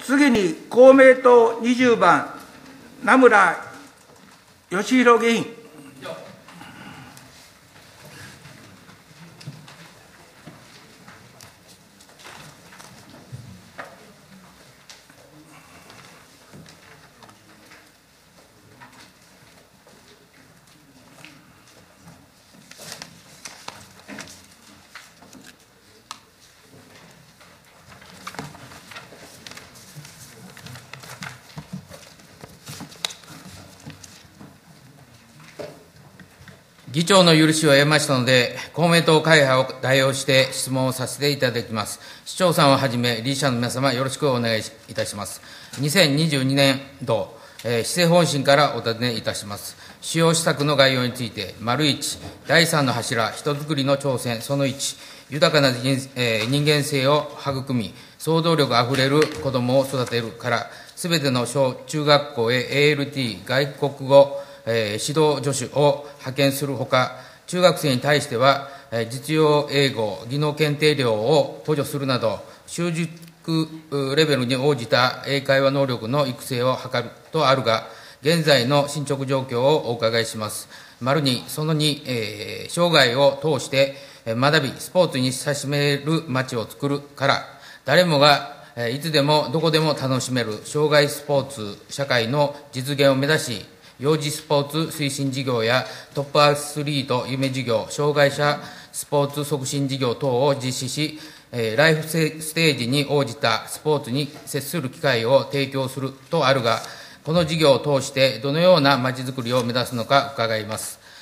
次に公明党20番、名村義弘議員。 議長の許しを得ましたので、公明党会派を代表して質問をさせていただきます。市長さんをはじめ、理事者の皆様、よろしくお願いいたします。2022年度、施政方針からお尋ねいたします。主要施策の概要について、1、第3の柱、人づくりの挑戦、その1、豊かな人間性を育み、創造力あふれる子どもを育てるから、すべての小中学校へ ALT、外国語、指導助手を派遣するほか、中学生に対しては、実用英語、技能検定料を補助するなど、習熟レベルに応じた英会話能力の育成を図るとあるが、現在の進捗状況をお伺いします。2、その2、生涯を通して学び、スポーツに親しめる街を作るから、誰もがいつでもどこでも楽しめる障害スポーツ社会の実現を目指し、幼児スポーツ推進事業やトップアスリート夢事業、障害者スポーツ促進事業等を実施し、ライフステージに応じたスポーツに接する機会を提供するとあるが、この事業を通してどのようなまちづくりを目指すのか伺います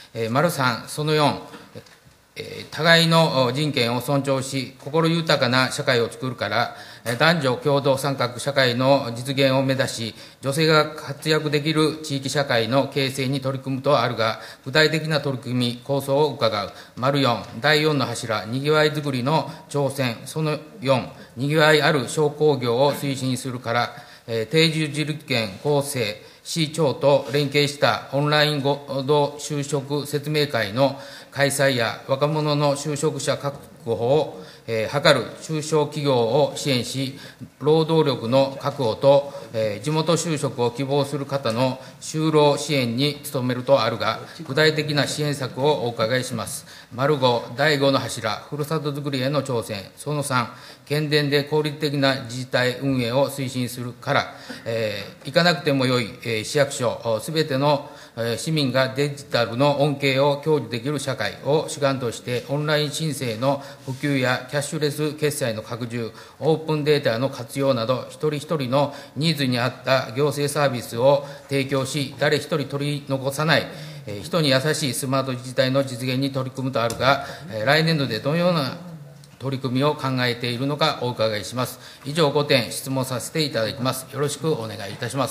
。3、その4、互いの人権を尊重し、心豊かな社会を作るから、男女共同参画社会の実現を目指し、女性が活躍できる地域社会の形成に取り組むとあるが、具体的な取り組み、構想を伺う。4、第4の柱、にぎわいづくりの挑戦、その4、にぎわいある商工業を推進するから、定住自立権構成、市長と連携したオンライン合同就職説明会の開催や若者の就職者確保を図る中小企業を支援し、労働力の確保と地元就職を希望する方の就労支援に努めるとあるが、具体的な支援策をお伺いします。5、第5の柱、ふるさとづくりへの挑戦、その3、県電で効率的な自治体運営を推進するから、行かなくてもよい市役所、すべての市民がデジタルの恩恵を享受できる社会を主眼として、オンライン申請の普及やキャッシュレス決済の拡充、オープンデータの活用など、一人一人のニーズに合った行政サービスを提供し、誰一人取り残さない、人に優しいスマート自治体の実現に取り組むとあるが、来年度でどのような取り組みを考えているのかお伺いします。以上5点質問させていただきます。よろしくお願いいたします。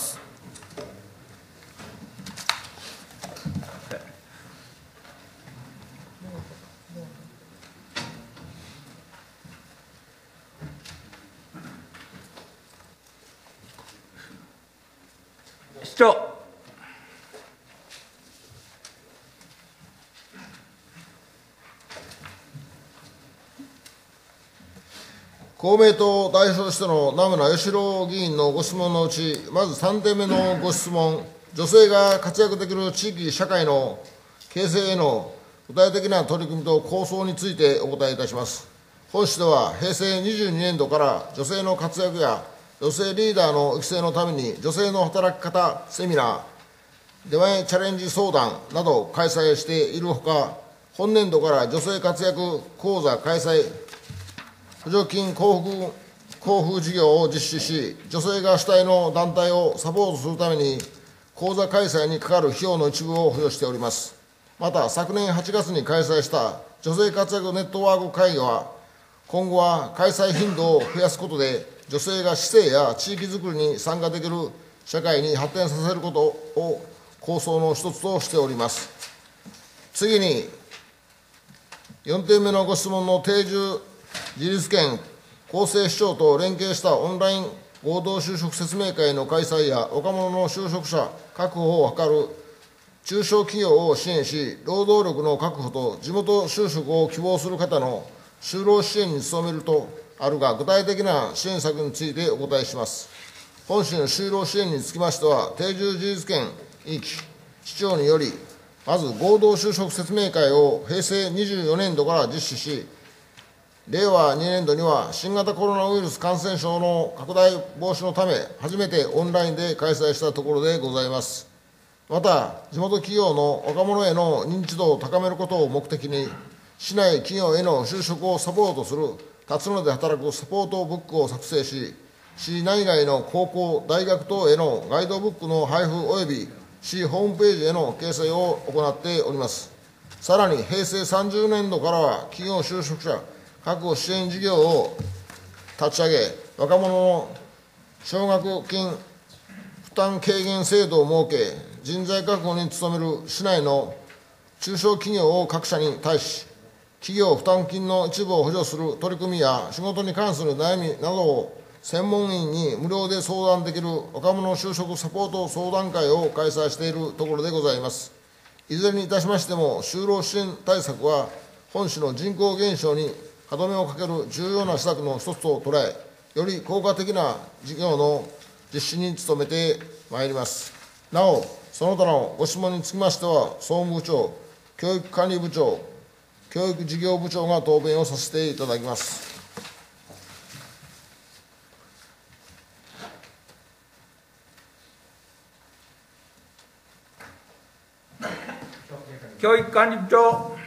市長。 公明党代表としての名村義弘議員のご質問のうち、まず3点目のご質問、女性が活躍できる地域社会の形成への具体的な取り組みと構想についてお答えいたします。本市では平成22年度から女性の活躍や女性リーダーの育成のために女性の働き方セミナー、出前チャレンジ相談などを開催しているほか、本年度から女性活躍講座開催、補助金交付事業を実施し、女性が主体の団体をサポートするために、講座開催にかかる費用の一部を付与しております。また、昨年8月に開催した女性活躍ネットワーク会議は、今後は開催頻度を増やすことで、女性が市政や地域づくりに参加できる社会に発展させることを構想の一つとしております。次に、4点目のご質問の定住自立権厚生市長と連携したオンライン合同就職説明会の開催や若者の就職者確保を図る中小企業を支援し、労働力の確保と地元就職を希望する方の就労支援に努めるとあるが、具体的な支援策についてお答えします。 本市の就労支援につきましては、定住事実権委員会市長により、まず合同就職説明会を平成24年度から実施し、令和2年度には新型コロナウイルス感染症の拡大防止のため、初めてオンラインで開催したところでございます。また、地元企業の若者への認知度を高めることを目的に、市内企業への就職をサポートする立つので働くサポートブックを作成し、市内外の高校、大学等へのガイドブックの配布及び市ホームページへの掲載を行っております。さらに平成30年度からは企業就職者確保支援事業を立ち上げ、若者の奨学金負担軽減制度を設け、人材確保に努める市内の中小企業を各社に対し、企業負担金の一部を補助する取り組みや仕事に関する悩みなどを専門員に無料で相談できる若者就職サポート相談会を開催しているところでございます。いずれにいたしましても、就労支援対策は本市の人口減少に歯止めをかける重要な施策の一つと捉え、より効果的な事業の実施に努めてまいります。なお、その他のご質問につきましては、総務部長、教育管理部長、教育事業部長が答弁をさせていただきます。 教育管理部長。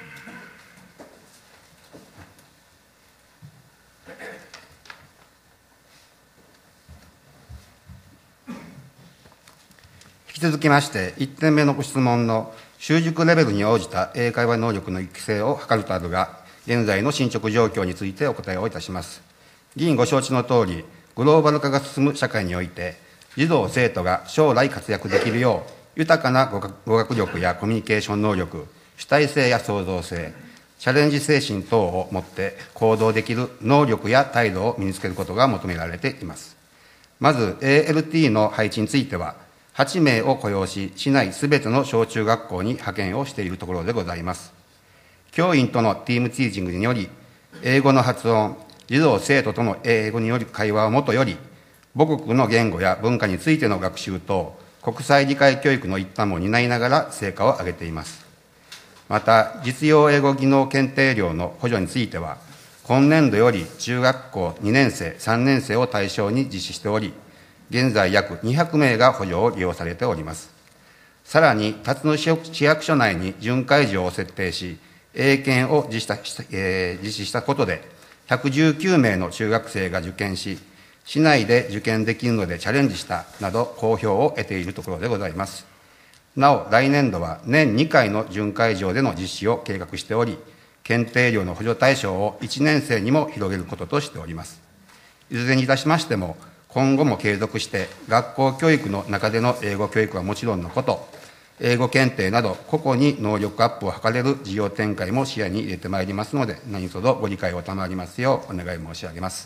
引き続きまして、1点目のご質問の習熟レベルに応じた英会話能力の育成を図るとあるが、現在の進捗状況についてお答えをいたします。議員ご承知のとおり、グローバル化が進む社会において、児童・生徒が将来活躍できるよう、豊かな語学力やコミュニケーション能力、主体性や創造性、チャレンジ精神等を持って行動できる能力や態度を身につけることが求められています。まず ALT の配置については、8名を雇用し、市内すべての小中学校に派遣をしているところでございます。教員とのティームティーチングにより、英語の発音、児童・生徒との英語による会話をもとより、母国の言語や文化についての学習等、国際理解教育の一端も担いながら成果を上げています。また、実用英語技能検定料の補助については、今年度より中学校2年生、3年生を対象に実施しており、現在約200名が補助を利用されております。さらに、辰野市役所内に巡回場を設定し、英検を実施したことで、119名の中学生が受験し、市内で受験できるのでチャレンジしたなど、好評を得ているところでございます。なお、来年度は年2回の巡回場での実施を計画しており、検定料の補助対象を1年生にも広げることとしております。いずれにいたしましても、今後も継続して学校教育の中での英語教育はもちろんのこと、英語検定など個々に能力アップを図れる事業展開も視野に入れてまいりますので、何卒ご理解を賜りますようお願い申し上げます。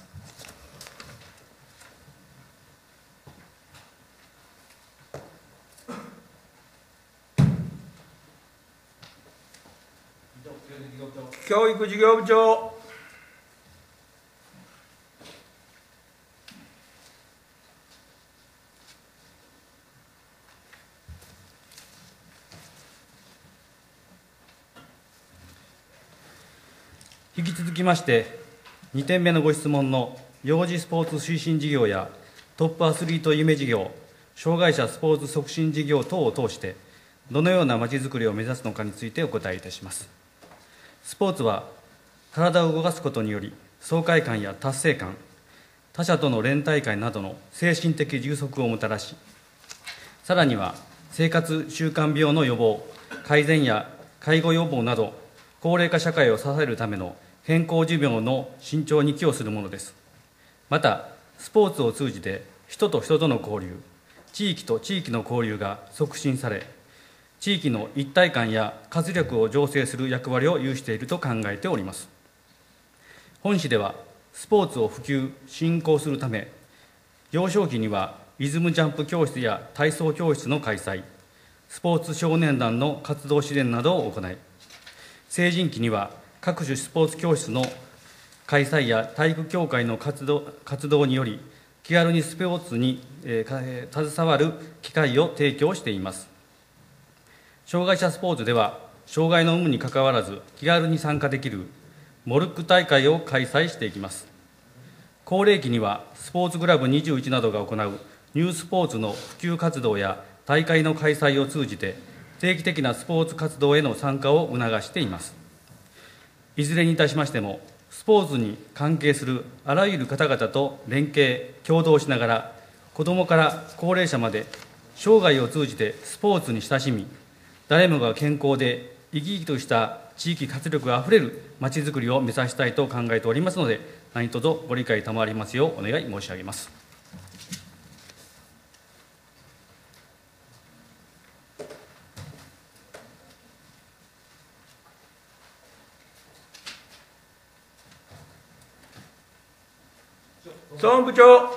教育事業部長。 引き続きまして、2点目のご質問の幼児スポーツ推進事業やトップアスリート夢事業、障害者スポーツ促進事業等を通して、どのようなまちづくりを目指すのかについてお答えいたします。スポーツは、体を動かすことにより、爽快感や達成感、他者との連帯感などの精神的充足をもたらし、さらには生活習慣病の予防、改善や介護予防など、高齢化社会を支えるための健康寿命の伸長に寄与するものです。また、スポーツを通じて人と人との交流、地域と地域の交流が促進され、地域の一体感や活力を醸成する役割を有していると考えております。本市では、スポーツを普及・振興するため、幼少期にはリズムジャンプ教室や体操教室の開催、スポーツ少年団の活動支援などを行い、成人期には各種スポーツ教室の開催や体育協会の活動により、 気軽にスポーツに携わる機会を提供しています。障害者スポーツでは、障害の有無にかかわらず気軽に参加できるモルック大会を開催していきます。高齢期にはスポーツクラブ21などが行うニュースポーツの普及活動や大会の開催を通じて定期的なスポーツ活動への参加を促しています。いずれにいたしましても、スポーツに関係するあらゆる方々と連携、協働しながら、子どもから高齢者まで生涯を通じてスポーツに親しみ、誰もが健康で生き生きとした地域活力あふれるまちづくりを目指したいと考えておりますので、何卒ご理解賜りますようお願い申し上げます。 総務部長。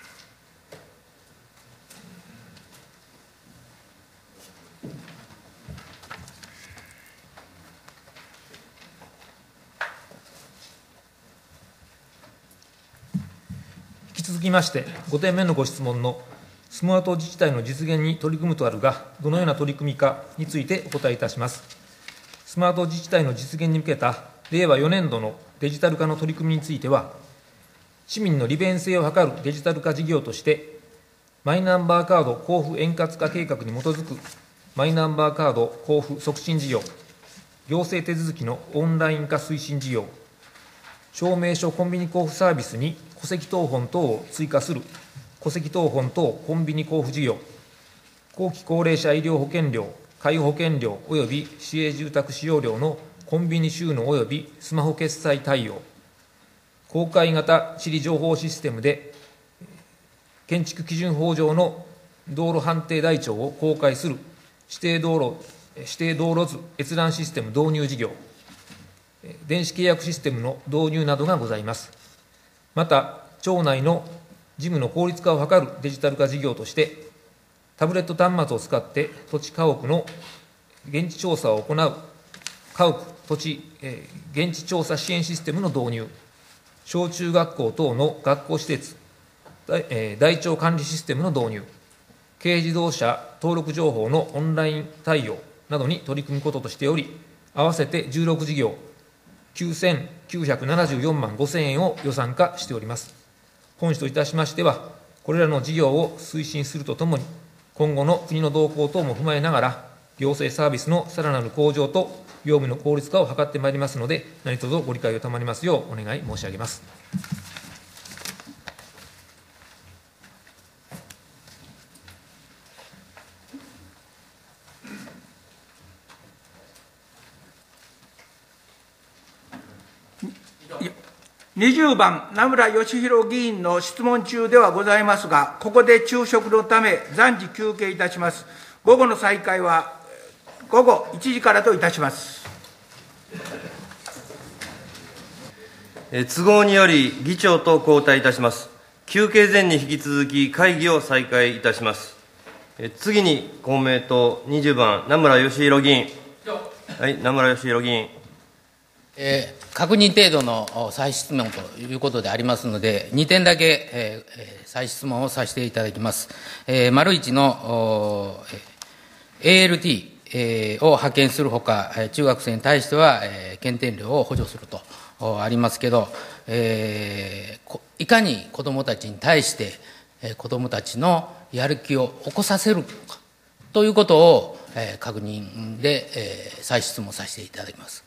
引き続きまして、5点目のご質問のスマート自治体の実現に取り組むとあるが、どのような取り組みかについてお答えいたします。スマート自治体の実現に向けた令和4年度のデジタル化の取り組みについては、市民の利便性を図るデジタル化事業として、マイナンバーカード交付円滑化計画に基づくマイナンバーカード交付促進事業、行政手続きのオンライン化推進事業、証明書コンビニ交付サービスに戸籍謄本等を追加する戸籍謄本等コンビニ交付事業、後期高齢者医療保険料、介護保険料および市営住宅使用料のコンビニ収納およびスマホ決済対応、公開型地理情報システムで建築基準法上の道路判定台帳を公開する指定道路図閲覧システム導入事業、電子契約システムの導入などがございます。また、町内の事務の効率化を図るデジタル化事業として、タブレット端末を使って土地家屋の現地調査を行う家屋土地現地調査支援システムの導入、小中学校等の学校施設台帳管理システムの導入、軽自動車登録情報のオンライン対応などに取り組むこととしており、合わせて16事業9974万5000円を予算化しております。本市といたしましては、これらの事業を推進するとともに、今後の国の動向等も踏まえながら、行政サービスのさらなる向上と業務の効率化を図ってまいりますので、何卒ご理解を賜りますようお願い申し上げます。 20番、名村義弘議員の質問中ではございますが、ここで昼食のため暫時休憩いたします。午後の再開は午後1時からといたします。 都合により議長と交代いたします。休憩前に引き続き会議を再開いたします。次に公明党20番、名村義弘議員。はい、名村義弘議員。 確認程度の再質問ということでありますので、2点だけ、再質問をさせていただきます。丸1のALT、を派遣するほか、中学生に対しては、検定料を補助するとありますけど、いかに子どもたちに対して、子どもたちのやる気を起こさせるのかということを、確認で、再質問させていただきます。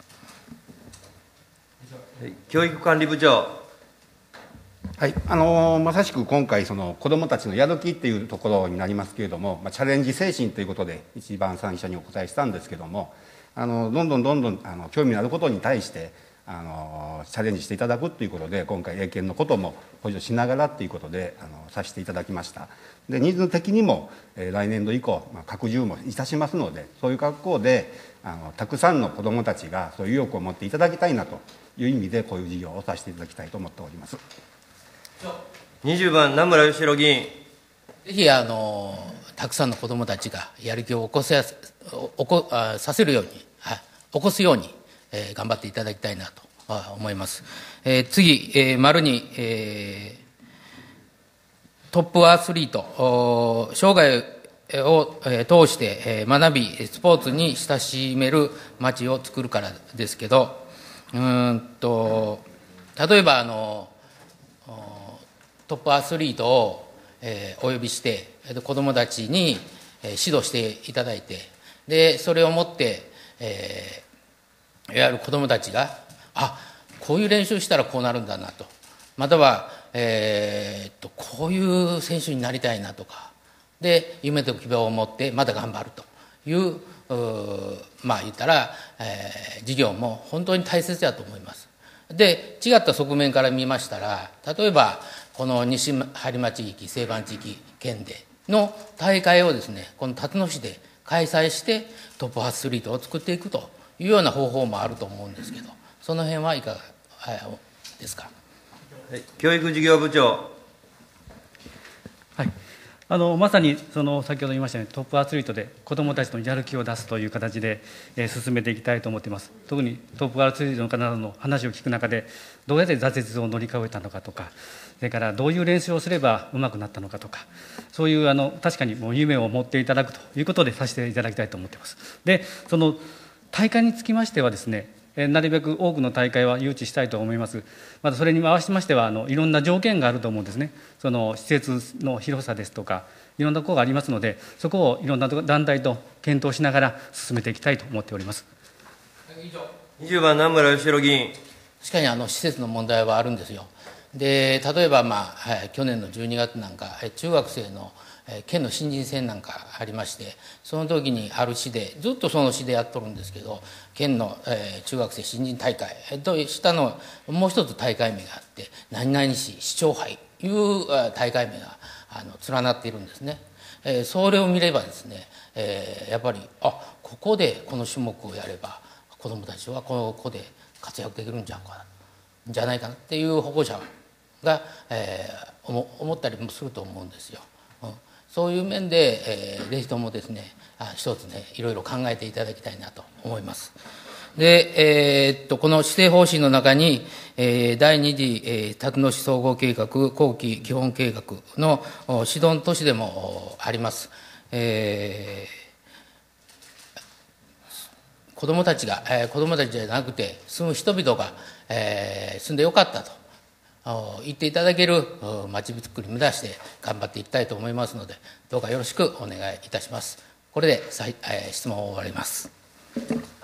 教育管理部長。 はい、まさしく今回、子どもたちのやる気っていうところになりますけれども、チャレンジ精神ということで、一番最初にお答えしたんですけれども、どんどん興味のあることに対して、チャレンジしていただくということで、今回、英検のことも補助しながらということで、させていただきました。で、ニーズ的にも、来年度以降、拡充もいたしますので、そういう格好で、たくさんの子どもたちが、そういう意欲を持っていただきたいなという意味で、こういう事業をさせていただきたいと思っております。 20番、名村義弘議員。 ぜひたくさんの子どもたちがやる気をさせるように、起こすように、頑張っていただきたいなと思います。次、丸に、 トップアスリート、生涯を通して学び、スポーツに親しめる街を作るからですけど、例えばトップアスリートをお呼びして、子どもたちに指導していただいて、でそれをもって、いわゆる子どもたちが、こういう練習したらこうなるんだなと、または、こういう選手になりたいなとか、で夢と希望を持ってまた頑張るという言ったら、事業も本当に大切だと思います。で違った側面から見ましたら、例えばこの西播磨地域、西番地域県での大会をですね、この辰野市で開催してトップアスリートを作っていくというような方法もあると思うんですけど、その辺はいかがですか。 教育事業部長。 まさに先ほど言いましたように、トップアスリートで子どもたちのやる気を出すという形で、進めていきたいと思っています。特にトップアスリートの方の話を聞く中で、どうやって挫折を乗り越えたのかとか、それからどういう練習をすればうまくなったのかとか、そういう確かにもう夢を持っていただくということでさせていただきたいと思っています。でその大会につきましてはですね、なるべく多くの大会は誘致したいと思います。またそれに合わせましてはいろんな条件があると思うんですね。その施設の広さですとか、いろんなことがありますので、そこをいろんな団体と検討しながら進めていきたいと思っております。 20番、南村義弘議員。 確かに施設の問題はあるんですよ。で例えば、去年の12月なんか、中学生の県の新人戦なんかありまして、その時にある市で、ずっとその市でやっとるんですけど、県の中学生新人大会と下のもう一つ大会名があって、何々市市長杯という大会名が連なっているんですね。それを見ればですね、やっぱりここでこの種目をやれば子どもたちはここで活躍できるんじゃないかなっていう保護者が、思ったりもすると思うんですよ。そういう面で、ぜひともですね、一つね、いろいろ考えていただきたいなと思います。で、この施政方針の中に、第二次、辰野市総合計画後期基本計画の指導都市でもあります。子どもたちじゃなくて住む人々が、住んでよかったと言っていただけるまちづくりを目指して頑張っていきたいと思いますので、どうかよろしくお願いいたします。これで質問を終わります。